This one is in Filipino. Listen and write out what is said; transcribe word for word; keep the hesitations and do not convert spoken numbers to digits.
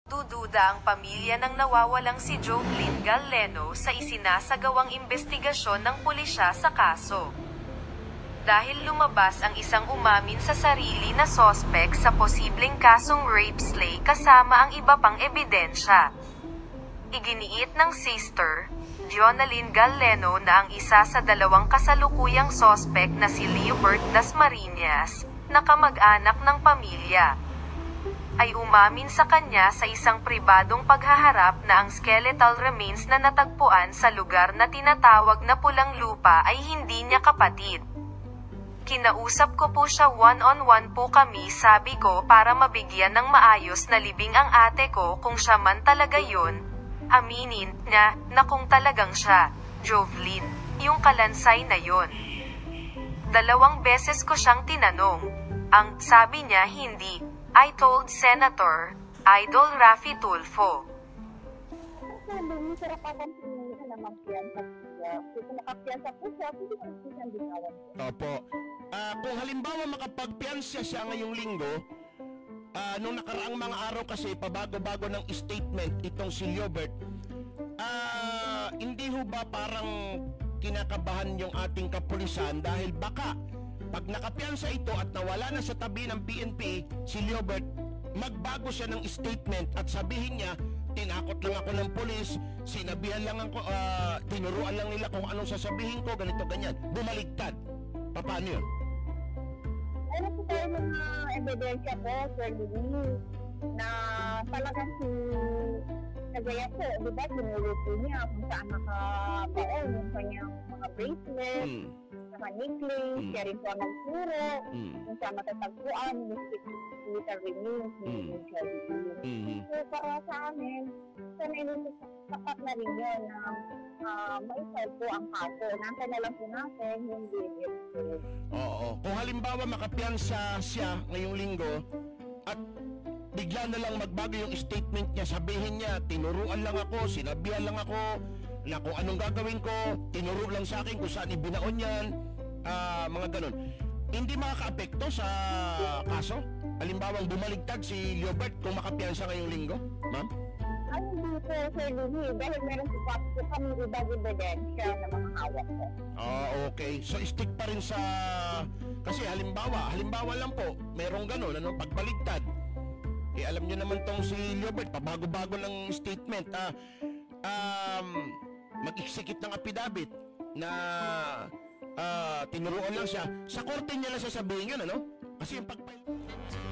Dududa ang pamilya ng nawawalang si Jovelyn Galeno sa isinasagawang investigasyon ng pulisya sa kaso. Dahil lumabas ang isang umamin sa sarili na sospek sa posibleng kasong rape slay kasama ang iba pang ebidensya. Iginiit ng sister, Jonalyn Galeno, na ang isa sa dalawang kasalukuyang sospek na si Leobert Dasmariñas, na kamag-anak ng pamilya, ay umamin sa kanya sa isang pribadong paghaharap na ang skeletal remains na natagpuan sa lugar na tinatawag na Pulang Lupa ay hindi niya kapatid. Kinausap ko po siya one-on-one po kami, sabi ko, para mabigyan ng maayos na libing ang ate ko kung siya man talaga yun. Aminin niya na kung talagang siya, Jovelyn, yung kalansay na yon. Dalawang beses ko siyang tinanong. Ang sabi niya hindi. I told Senator Idol Raffy Tulfo. Sabi mo, sarap akong pinili na magpiyansa po siya. Kung makapiyansa po siya, pwede ko po siyang bitawan. Opo. Ah, kung halimbawa makapagpiyansa siya ngayong linggo, ah, nung nakaraang mga araw kasi pabago-bago ng statement itong si Leobert, ah, hindi ho ba parang kinakabahan yung ating kapulisan dahil baka pag nakapiyansa ito at nawala na sa tabi ng P N P si Leobert, magbago siya ng statement at sabihin niya, tinakot lang ako ng pulis, sinabihan lang ako, uh, tinuruan lang nila kung anong sasabihin ko, ganito, ganyan. Bumaligtad. Paano yun? Ano po tayo mga ebidensya po, Sir Louis, na talagang si Kagaya po, di ba, tinuro po niya kung saan nakabaon yung kanyang mga bracelet, Hmm. saka necklace, Hmm. siya rin po ang nagturo, Hmm. kung saan matatagpuan, yung skeletal remains, Hmm. yung Jovelyn. Mhm. So, para sa amin, sana ilusot sapat na rin yun na uh, maisolve po ang kaso. Nantay na lang po natin yung D N A. Oo. Kung halimbawa makapiyansa siya ngayong linggo at bigla na lang magbago yung statement niya, sabihin niya, tinuruan lang ako, sinabihan lang ako, na kung anong gagawin ko, tinuro lang sa akin kung saan ibinaon yan, ah, mga ganun. Hindi makaka-apekto sa kaso? Halimbawang bumaligtad si Leobert kung makapiyansa ngayong linggo, ma'am? Ay, hindi po, Sir Louis, dahil meron po pa po kami ibang ebidensya na mga hawak po. Ah, okay. So, stick pa rin sa... Kasi halimbawa, halimbawa lang po, merong ganun, ano, pagbaligtad. Eh, alam niyo naman tong si Leobert, pabago-bago ng statement, ah, um, mag-execute ng affidavit na ah, tinuruan lang siya. Sa korte niya lang sasabihin yun, ano? Kasi yung pagpay...